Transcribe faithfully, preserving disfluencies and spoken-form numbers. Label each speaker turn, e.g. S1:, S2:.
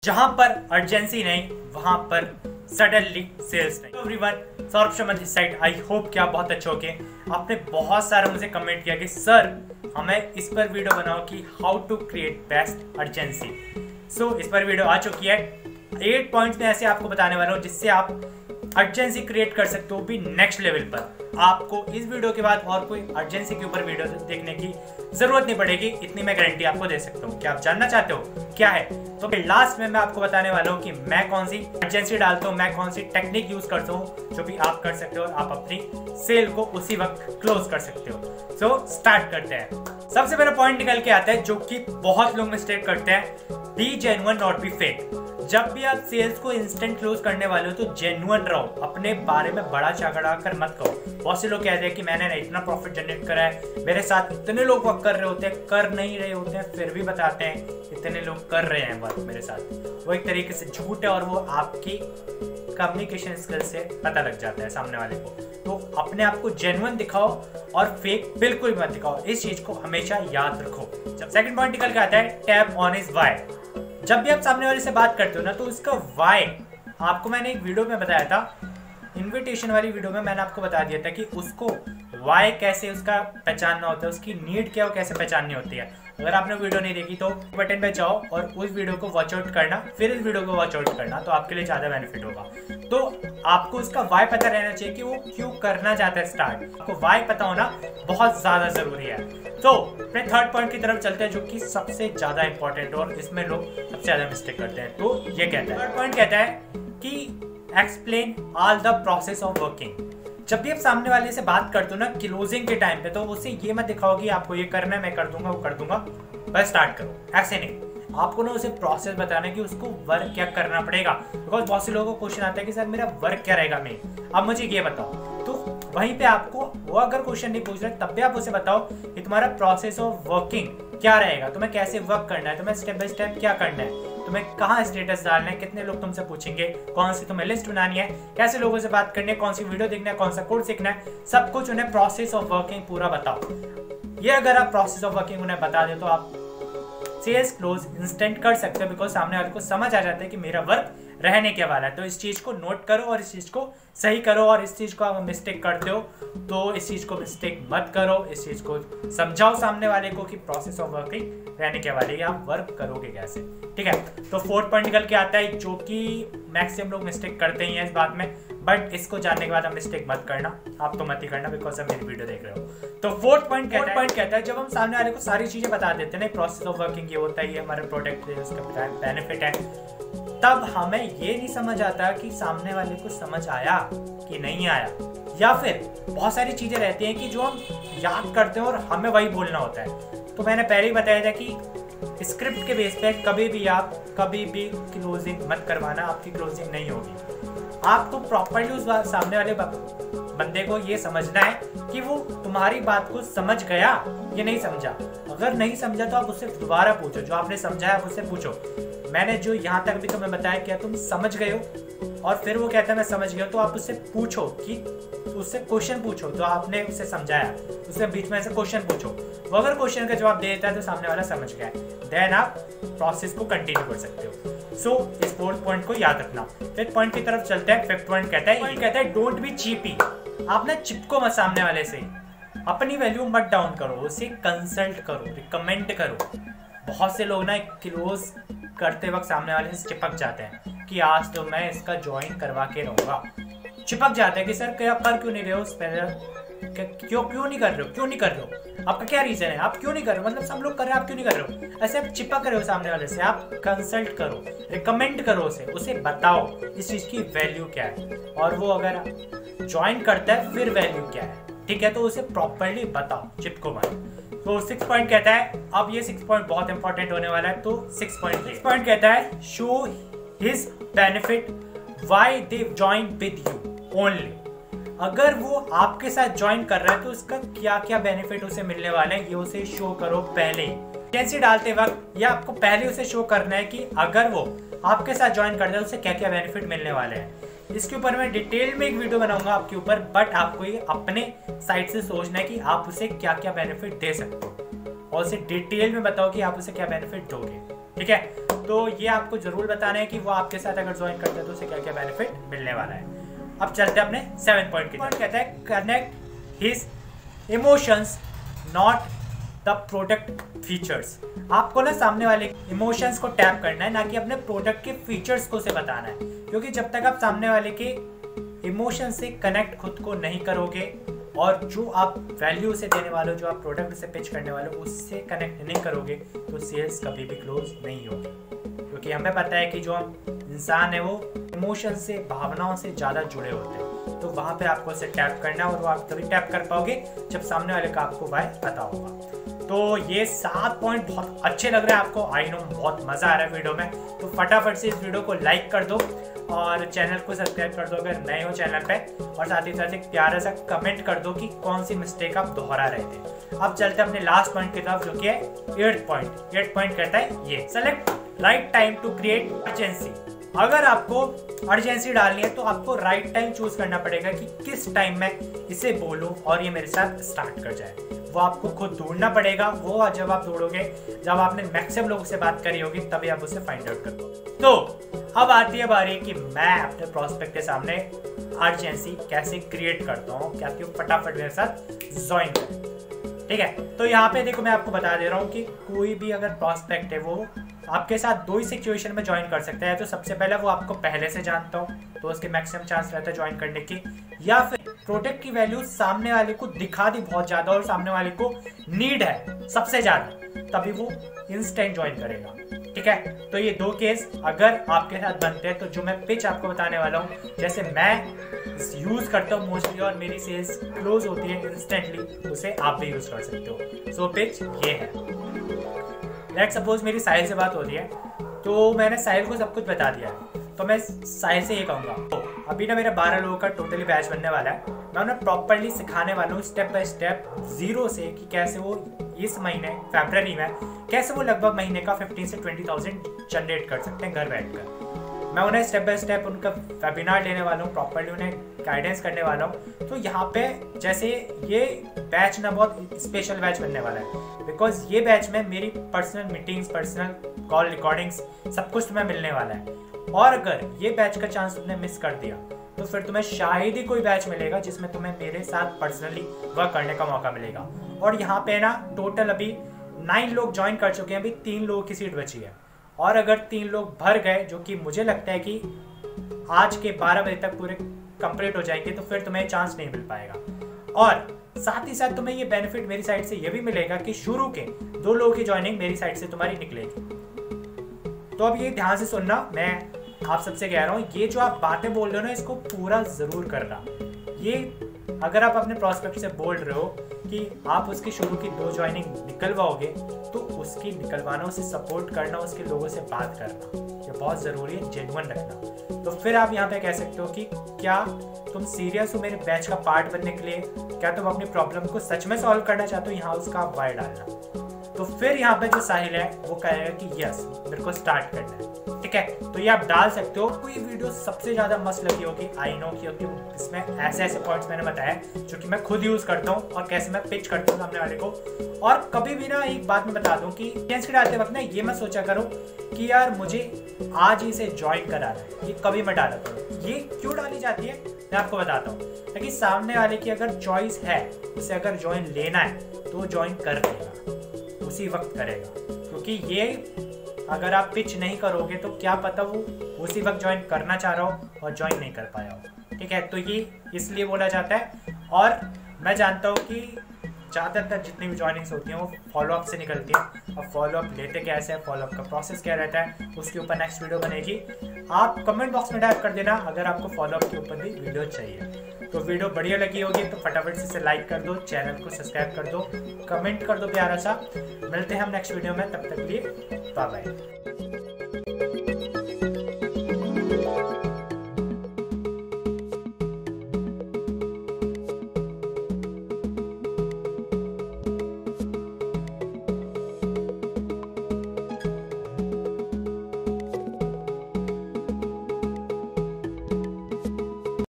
S1: जहां पर अर्जेंसी नहीं वहां पर सडनली सेल्स नहीं। Everyone, Saurabh Sharma this side. I hope कि आप बहुत अच्छे हो गए। आपने बहुत सारा मुझे कमेंट किया कि सर हमें इस पर वीडियो बनाओ कि how to create best urgency. So इस पर वीडियो आ चुकी है। एट पॉइंट्स में ऐसे आपको बताने वाला हूँ जिससे आप अर्जेंसी क्रिएट कर सकते हो भी नेक्स्ट लेवल पर। आपको इस वीडियो के बाद और कोई अर्जेंसी के ऊपर वीडियो देखने की जरूरत नहीं पड़ेगी, इतनी मैं गारंटी आपको दे सकता हूँ। क्या आप जानना चाहते हो क्या है? तो फिर लास्ट में मैं आपको बताने वाला हूँ कि मैं कौन सी अर्जेंसी डालता हूँ, मैं कौन सी टेक्निक यूज करता हूँ जो भी आप कर सकते हो और आप अपनी सेल को उसी वक्त क्लोज कर सकते हो। सो so, स्टार्ट करते हैं। सबसे पहला पॉइंट निकल के आता है जो कि बहुत लोग मिस्टेक करते हैं, be genuine not be fake. जब भी आप सेल्स को इंस्टेंट क्लोज करने वाले हो तो जेन्युइन रहो, अपने बारे में बड़ा चढ़ा कर मत कहो। बहुत से लोग कहते हैं कि मैंने इतना प्रॉफिट जनरेट करा है, मेरे साथ इतने लोग वर्क कर रहे होते हैं, कर नहीं रहे होते हैं, फिर भी बताते हैं इतने लोग कर रहे हैं वर्क मेरे साथ। वो एक तरीके से झूठ है और वो आपकी कम्युनिकेशन स्किल से पता लग जाता है सामने वाले को। तो अपने आप को जेन्युइन दिखाओ और फेक बिल्कुल मत दिखाओ, इस चीज को हमेशा याद रखो। जब सेकंड पॉइंट निकल के आता है टैप ऑन हिज व्हाई। जब भी आप सामने वाले से बात करते हो ना तो उसका व्हाई आपको मैंने एक वीडियो में बताया था, इनविटेशन वाली वीडियो में मैंने आपको बता दिया था कि उसको व्हाई कैसे उसका पहचानना होता है, उसकी नीड क्या वो कैसे पहचाननी होती है। अगर आपने वीडियो नहीं देखी तो बटन पे जाओ और उस वीडियो को वॉच आउट करना, फिर इस वीडियो को वॉच आउट करना, तो आपके लिए ज्यादा बेनिफिट होगा। तो आपको उसका व्हाई पता रहना चाहिए कि वो क्यों करना चाहता है स्टार्ट। आपको व्हाई पता होना बहुत ज्यादा जरूरी है। तो अपने थर्ड पॉइंट की तरफ चलते हैं जो कि सबसे ज्यादा इंपॉर्टेंट और इसमें लोग सबसे ज्यादा मिस्टेक करते हैं। तो ये कहता है, थर्ड पॉइंट कहता है कि explain all the process of working. जब भी आप सामने वाले से बात करते हो ना क्लोजिंग के टाइम पे, तो उसे ये मत दिखाओ कि आपको ये करना है, मैं कर दूंगा वो कर दूंगा, बस स्टार्ट करो। ऐसे नहीं, आपको ना उसे प्रोसेस बताना है कि उसको वर्क क्या करना पड़ेगा। बिकॉज बहुत से लोगों को क्वेश्चन आता है कि सर मेरा वर्क क्या रहेगा, मैं अब मुझे ये बताओ। तो वहीं पे आपको वो अगर क्वेश्चन नहीं पूछ रहे तब भी आप उसे बताओ कि तुम्हारा प्रोसेस ऑफ वर्किंग क्या रहेगा, तुम्हें कैसे वर्क करना है, तुम्हें स्टेप बाय स्टेप क्या करना है, तुम्हें कहाँ स्टेटस डालना है, कितने लोग तुमसे पूछेंगे, कौन सी तुम्हें लिस्ट बनानी है, कैसे लोगों से बात करनी है, कौन सी वीडियो देखना है, कौन सा कोर्स सीखना है, सब कुछ उन्हें प्रोसेस ऑफ वर्किंग पूरा बताओ। ये अगर आप प्रोसेस ऑफ वर्किंग उन्हें बता दे तो आप सेल्स क्लोज इंस्टेंट कर सकते हो। बिकॉज सामने वाले को समझ आ जाता है कि मेरा वर्क रहने के वाला है। तो इस चीज को नोट करो और इस चीज को सही करो। और इस चीज को आप मिस्टेक करते हो तो इस चीज को मिस्टेक मत करो, इस चीज को समझाओ सामने वाले को कि प्रोसेस ऑफ वर्किंग रहने के वाले, आप वर्क करोगे कैसे। ठीक है, तो फोर्थ पॉइंट निकल के आता है जो कि मैक्सिमम लोग मिस्टेक करते ही हैं इस बात में, बट इसको जानने के बाद आप मिस्टेक मत करना, आप तो मत ही करना बिकॉज आप मेरी वीडियो देख रहे हो। तो फोर्थ पॉइंट कहता है पॉइंट कहता है जब हम सामने वाले को सारी चीजें बता देते हैं, प्रोसेस ऑफ वर्किंग ये होता है, ये हमारे प्रोडक्ट है, उसका बेनिफिट है, तब हमें ये नहीं समझ आता कि सामने वाले को समझ आया कि नहीं आया। या फिर बहुत सारी चीजें रहती हैं कि जो हम याद करते हैं और हमें वही बोलना होता है। तो मैंने पहले ही बताया था कि स्क्रिप्ट के बेस पे कभी भी आप कभी भी क्लोजिंग मत करवाना, आपकी क्लोजिंग नहीं होगी। आपको प्रॉपर्ली उस सामने वाले बंदे को ये समझना है कि वो तुम्हारी बात को समझ गया या नहीं समझा। अगर नहीं समझा तो आप उससे दोबारा पूछो, जो आपने समझा है उससे पूछो मैंने जो यहाँ तक भी तुम्हें बताया क्या तुम समझ गए हो। और फिर वो कहता है मैं समझ गया, तो आप उससे पूछो कि उससे क्वेश्चन पूछो, तो आपने उसे समझाया उससे बीच में से क्वेश्चन पूछो। वो अगर क्वेश्चन का जवाब दे देता है तो सामने वाला समझ गया, देन आप प्रोसेस को कंटिन्यू कर सकते हो। सो so, इस फोर्थ पॉइंट को याद रखना। फिफ्थ पॉइंट की तरफ चलते हैं। फिफ्थ पॉइंट कहता है पॉइंट कहता है डोंट बी चीपी। आप ना चिपको मत सामने वाले से, अपनी वैल्यू मत डाउन करो, उसे कंसल्ट करो, रिकमेंड करो। बहुत से लोग ना क्लोज करते वक्त सामने वाले से चिपक जाते हैं कि आज तो मैं इसका ज्वाइन करवा के रहूंगा। चिपक जाते हैं कि सर क्या कर क्यों नहीं रहे हो, क्यों क्यों नहीं कर रहे हो, क्यों नहीं कर रहे हो, आपका क्या रीजन है, आप क्यों नहीं कर रहे हो, मतलब सब लोग कर रहे हैं आप क्यों नहीं कर रहे हो। ऐसे आप चिपक रहे हो सामने वाले से, आप कंसल्ट करो, रिकमेंड करो उसे, उसे बताओ इस चीज की वैल्यू क्या है, और वो अगर ज्वाइन करता है फिर वैल्यू क्या है। ठीक है, तो उसे प्रॉपरली बताओ, चिपको मत। तो सिक्स पॉइंट कहता है, अब ये सिक्स पॉइंट बहुत इंपॉर्टेंट होने वाला है। तो सिक्स पॉइंट सिक्स पॉइंट कहता है show his benefit why they join with you only. अगर वो आपके साथ ज्वाइन कर रहा है तो उसका क्या क्या बेनिफिट उसे मिलने वाले हैं ये उसे शो करो पहले ही। कैसे डालते वक्त या आपको पहले उसे शो करना है कि अगर वो आपके साथ ज्वाइन कर रहा है उसे क्या क्या बेनिफिट मिलने वाले हैं। इसके ऊपर मैं डिटेल में एक वीडियो बनाऊंगा आपके ऊपर, बट आपको ये अपने साइड से सोचना है कि आप उसे क्या क्या बेनिफिट दे सकते हो और उसे डिटेल में बताओ कि आप उसे क्या बेनिफिट दोगे। ठीक है, तो ये आपको जरूर बताना है कि वो आपके साथ अगर ज्वाइन करते हैं तो उसे क्या क्या बेनिफिट मिलने वाला है। अब चलते हैं अपने सेवन पॉइंट की तरफ। कहता है connect his emotions not the product features. आपको ना सामने वाले इमोशंस को टैप करना है, ना कि अपने प्रोडक्ट के फीचर्स को से बताना है, क्योंकि जब तक आप सामने वाले के इमोशन से कनेक्ट खुद को नहीं करोगे और जो आप वैल्यू से देने वाले हो, जो आप प्रोडक्ट से पिच करने वाले हो, उससे कनेक्ट नहीं करोगे तो सेल्स कभी भी क्लोज नहीं होगी। क्योंकि हमें पता है कि जो इंसान है वो इमोशन से, भावनाओं से ज़्यादा जुड़े होते हैं, तो वहाँ पे आपको उसे टैप करना है और वो आप तभी टैप कर पाओगे जब सामने वाले का आपको वाई पता होगा। तो ये सात पॉइंट बहुत अच्छे लग रहे हैं आपको, आई नो बहुत मज़ा आ रहा है वीडियो में, तो फटाफट से इस वीडियो को लाइक कर दो और चैनल को सब्सक्राइब कर दो अगर नए हो चैनल पे, और साथ ही साथ एक प्यारा सा कमेंट कर दो कि कौन सी मिस्टेक आप दोहरा रहे थे। अब चलते हैं अपने लास्ट पॉइंट की तरफ, जो कि है एट पॉइंट। एट पॉइंट कहता है ये select right time to create urgency. अगर आपको अर्जेंसी डालनी है तो आपको राइट टाइम चूज करना पड़ेगा कि किस टाइम में इसे बोलूं और ये मेरे साथ स्टार्ट कर जाए। वो आपको खुद ढूंढना पड़ेगा। वो जब आप ढूंढोगे, जब आपने मैक्सिमम लोगों से बात करी होगी, तभी आप उसे फाइंड आउट कर पाओगे। तो अब आती है बारी कि मैं अपने प्रोस्पेक्ट के सामने अर्जेंसी कैसे क्रिएट करता हूँ, क्या क्यों फटाफट मेरे साथ ज्वाइन करें। ठीक है, तो यहाँ पे देखो मैं आपको बता दे रहा हूँ कि कोई भी अगर प्रोस्पेक्ट है वो आपके साथ दो ही सिचुएशन में ज्वाइन कर सकता है। तो सबसे पहले वो आपको पहले से जानता हो तो उसके मैक्सिमम चांस रहता है ज्वाइन करने की, या फिर प्रोडक्ट की वैल्यू सामने वाले को दिखा दी बहुत ज्यादा और सामने वाले को नीड है सबसे ज्यादा, तभी वो इंस्टेंट ज्वाइन करेगा। ठीक है, तो ये दो केस अगर आपके साथ बनते हैं तो जो मैं पिच आपको बताने वाला हूँ, जैसे मैं यूज करता हूँ मोस्टली और मेरी सेल्स क्लोज होती है इंस्टेंटली, उसे आप भी यूज कर सकते हो। सो पिच ये है। लेट सपोज मेरी साहिल से बात हो रही है, तो मैंने साहिल को सब कुछ बता दिया है, तो मैं साहिल से ये कहूँगा, तो अभी ना मेरा बारह लोगों का टोटली बैच बनने वाला है। मैं उन्हें प्रॉपरली सिखाने वाला हूँ स्टेप बाय स्टेप जीरो से, कि कैसे वो इस महीने फरवरी में कैसे वो लगभग महीने का फिफ्टीन से ट्वेंटी थाउजेंड जनरेट कर सकते हैं घर बैठकर। मैं उन्हें स्टेप बाय स्टेप उनका वेबिनार लेने वाला हूँ, प्रॉपरली उन्हें गाइडेंस करने वाला हूँ। तो यहाँ पे जैसे ये बैच ना बहुत स्पेशल बैच बनने वाला है, बिकॉज ये बैच में मेरी personal meetings, personal call recordings सब कुछ तुम्हें मिलने वाला है। और अगर ये बैच का चांस तुमने मिस कर दिया तो फिर तुम्हें शायद ही कोई बैच मिलेगा जिसमें तुम्हें मेरे साथ पर्सनली वर्क करने का मौका मिलेगा। और यहाँ पे ना टोटल अभी नाइन लोग ज्वाइन कर चुके हैं, अभी तीन लोगों की सीट बची है। और अगर तीन लोग भर गए, जो कि मुझे लगता है कि आज के बारह बजे तक पूरे कंप्लीट हो जाएंगे, तो फिर तुम्हें चांस नहीं मिल पाएगा। और साथ ही साथ तुम्हें ये बेनिफिट मेरी साइड से ये भी मिलेगा कि शुरू के दो लोगों की ज्वाइनिंग मेरी साइड से तुम्हारी निकलेगी। तो अब ये ध्यान से सुनना, मैं आप सबसे कह रहा हूँ, ये जो आप बातें बोल रहे हो ना, इसको पूरा जरूर करना। ये अगर आप अपने प्रोस्पेक्ट से बोल रहे हो कि आप उसकी शुरू की दो ज्वाइनिंग निकलवाओगे, तो उसकी निकलवाना, उसे सपोर्ट करना, उसके लोगों से बात करना, ये बहुत ज़रूरी है, जेन्युइन रखना। तो फिर आप यहाँ पे कह सकते हो कि क्या तुम सीरियस हो मेरे बैच का पार्ट बनने के लिए, क्या तुम अपनी प्रॉब्लम को सच में सॉल्व करना चाहते हो, यहाँ उसका आप वाई डालना। तो फिर यहाँ पे जो साहिल है वो कहेगा कि यस मेरे को स्टार्ट करना है। ठीक है, तो ये आप डाल सकते हो। कोई वीडियो सबसे ज्यादा मस्त लगी होगी, आई नो, क्योंकि इसमें ऐसे ऐसे पॉइंट्स मैंने बताया जो कि मैं खुद यूज करता हूँ और कैसे मैं पिच करता हूँ सामने वाले को। और कभी भी ना एक बात मैं बता दूं कि चेंज डालते वक्त ना ये मत सोचा करो कि यार मुझे आज ही इसे ज्वाइन कराना है, ये कभी मत डाला करो। ये क्यों डाली जाती है मैं आपको बताता हूँ, ताकि सामने वाले की अगर चॉइस है, उसे अगर ज्वाइन लेना है तो ज्वाइन कर लेगा, उसी वक्त करेगा। क्योंकि ये अगर आप पिच नहीं करोगे तो क्या पता वो उसी वक्त ज्वाइन करना चाह रहा हो और ज्वाइन नहीं कर पाया हो। ठीक है, तो ये इसलिए बोला जाता है। और मैं जानता हूँ कि ज़्यादातर जितनी भी ज्वाइनिंग्स होती हैं वो फॉलोअप से निकलती हैं, और फॉलोअप लेते कैसे है, फॉलोअप का प्रोसेस क्या रहता है, उसके ऊपर नेक्स्ट वीडियो बनेगी। आप कमेंट बॉक्स में टाइप कर देना अगर आपको फॉलोअप के ऊपर भी वीडियो चाहिए। तो वीडियो बढ़िया लगी होगी तो फटाफट से इसे लाइक कर दो, चैनल को सब्सक्राइब कर दो, कमेंट कर दो प्यारा सा। मिलते हैं हम नेक्स्ट वीडियो में, तब तक के लिए बाय बाय।